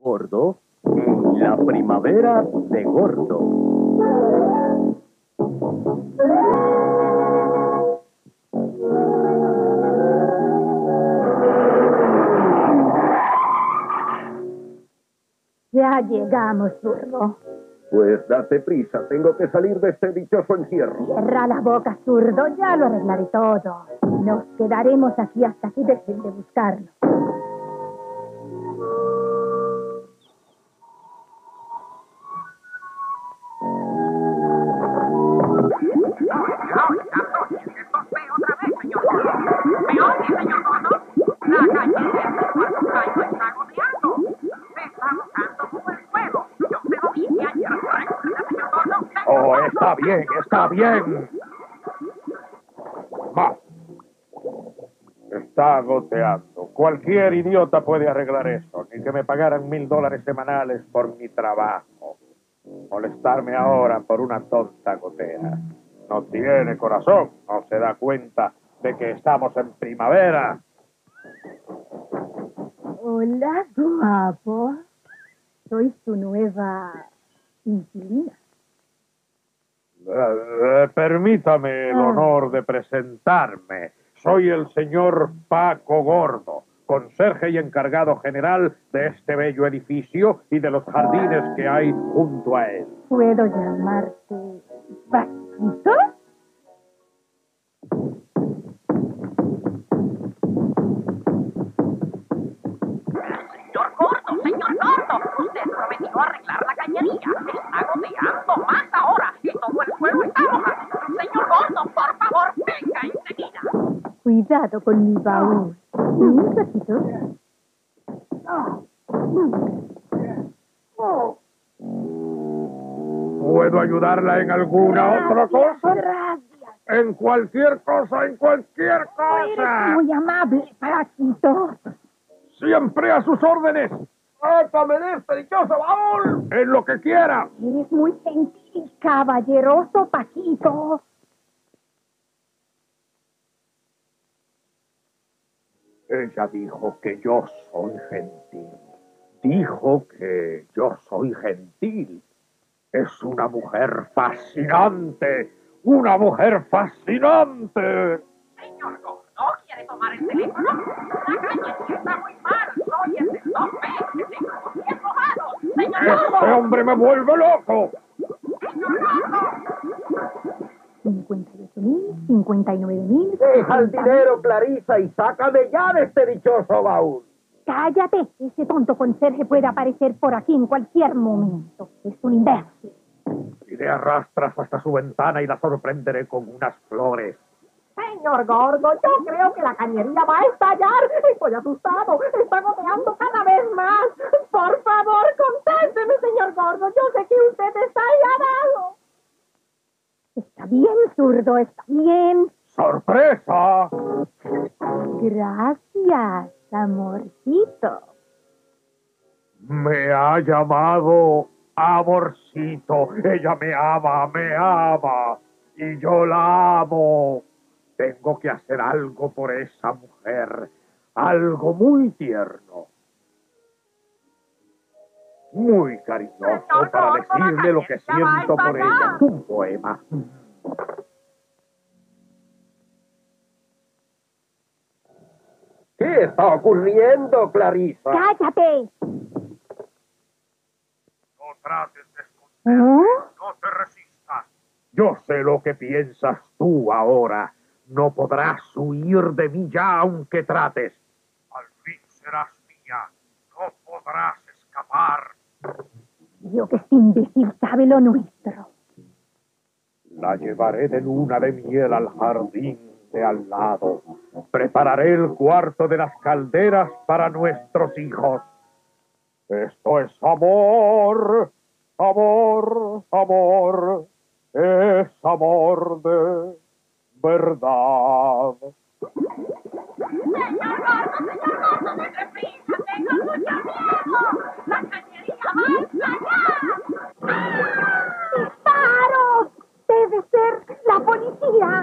Gordo en la primavera de Gordo. Ya llegamos, zurdo. Pues date prisa, tengo que salir de este dichoso encierro. Cierra la boca, zurdo, ya lo arreglaré todo. Nos quedaremos aquí hasta que dejen de buscarnos. Oh, está bien, está bien. Va. Está goteando. Cualquier idiota puede arreglar eso. Ni que me pagaran $1000 semanales por mi trabajo. Molestarme ahora por una tonta gotera. No tiene corazón. No se da cuenta de que estamos en primavera. Hola, guapo. Soy tu nueva inquilina. Permítame el honor de presentarme. Soy el señor Paco Gordo, conserje y encargado general de este bello edificio y de los jardines que hay junto a él. ¿Puedo llamarte Paquito? Señor Gordo, usted prometió arreglar la cañería. Está goteando más ahora y todo el suelo está mojado. Señor Gordo, por favor, venga enseguida. Cuidado con mi baúl. ¿Un ratito? ¿Puedo ayudarla en alguna otra cosa? Gracias. En cualquier cosa, en cualquier cosa. Eres muy amable, Paquito. Siempre a sus órdenes. ¡Sácame de este dichoso baúl! En lo que quiera. Eres muy gentil y caballeroso, Paquito. Ella dijo que yo soy gentil. Dijo que yo soy gentil. Es una mujer fascinante. ¡Una mujer fascinante! Señor Gordo, ¿quiere tomar el teléfono? La cañería está muy mal. Soy el del 2B, que tengo los pies mojados. Señor ¡Ese Gordo. hombre me vuelve loco! Señor Gordo. 58.000, 59.000. Deja el dinero, Clarisa, y sácame ya de este dichoso baúl. Cállate. Ese tonto conserje puede aparecer por aquí en cualquier momento. Es un imbécil. Y le arrastras hasta su ventana y la sorprenderé con unas flores. Señor Gordo, yo creo que la cañería va a estallar. Estoy asustado. Está goteando cada vez más. Por favor, contésteme, señor Gordo. Yo sé que usted está enganado. Está bien, zurdo, está bien. ¡Sorpresa! Gracias, amorcito. Me ha llamado amorcito. Ella me ama. Y yo la amo. Tengo que hacer algo por esa mujer. Algo muy tierno. Muy cariñoso para decirle lo que siento por ella. Un poema. ¿Qué está ocurriendo, Clarisa? ¡Cállate! No trates de esconderme. No te resistas. Yo sé lo que piensas tú ahora. No podrás huir de mí ya aunque trates. Al fin serás mía. No podrás escapar. Yo que este imbécil sabe lo nuestro. La llevaré de luna de miel al jardín de al lado. Prepararé el cuarto de las calderas para nuestros hijos. Esto es amor, amor, amor. Es amor de verdad. Señor Gordo, denle prisa. Tengo mucho miedo. La cañería va a estallar. ¡Disparos! Debe ser la policía.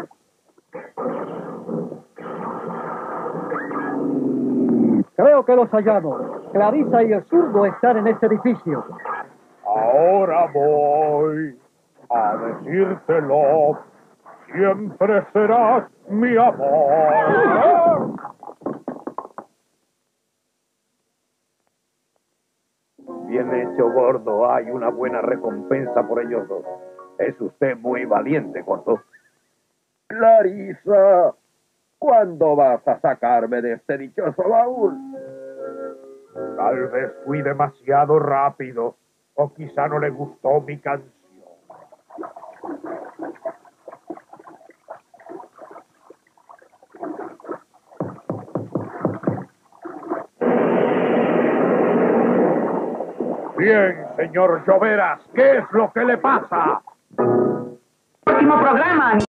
Creo que los hallamos. Clarisa y el zurdo están en este edificio. Ahora voy a decírtelo. Siempre serás mi amor. Bien hecho, gordo. Hay una buena recompensa por ellos dos. Es usted muy valiente, gordo. Clarisa, ¿cuándo vas a sacarme de este dichoso baúl? Tal vez fui demasiado rápido, o quizá no le gustó mi canción. Bien, señor Lloveras, ¿qué es lo que le pasa? Próximo programa.